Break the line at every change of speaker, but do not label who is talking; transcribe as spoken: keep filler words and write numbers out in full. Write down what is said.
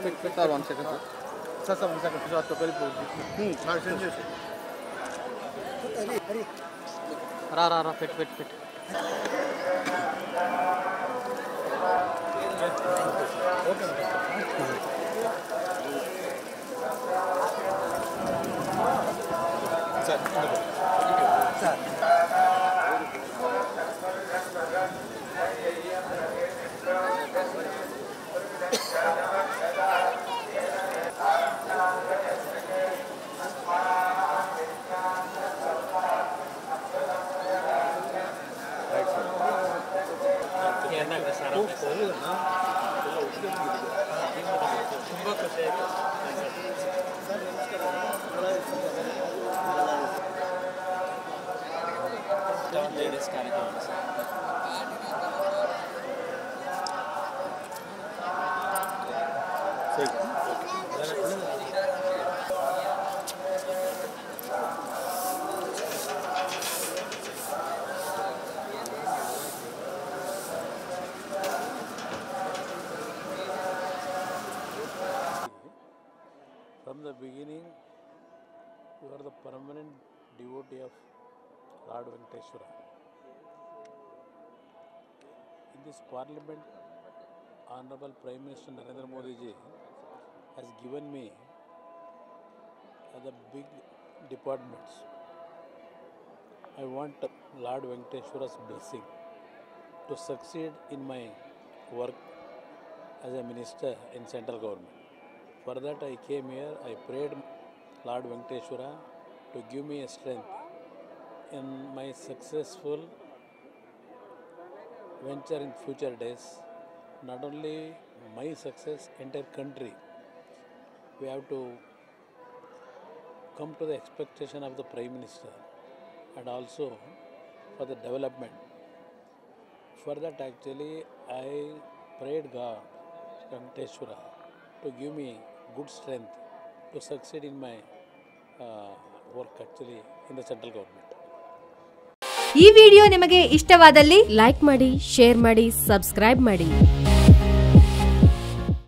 Sir, one second, sir. Sir, sir, one second. Sir, to help you. Hmm. I'll send you. Hurry, hurry.
Ra, ra, ra. Fit, fit, fit.
Okay. Sir, sir.
Ladies कार्यक्रम
From the beginning, you are the permanent devotee of Lord Venkateshwara. In this parliament, Honorable Prime Minister Narendra Modi ji has given me other big departments. I want Lord Venkateshwara's blessing to succeed in my work as a minister in central government. For that I came here, I prayed Lord Venkateshwara to give me a strength in my successful venture in future days. Not only my success, entire country. We have to come to the expectation of the Prime Minister and also for the development. For that actually I prayed God, Venkateshwara, to give me good strength to succeed in my uh, work actually in the central government.
ಈ video ನಿಮಗೆ ಇಷ್ಟವಾದಲ್ಲಿ like ಮಾಡಿ, share ಮಾಡಿ, subscribe ಮಾಡಿ.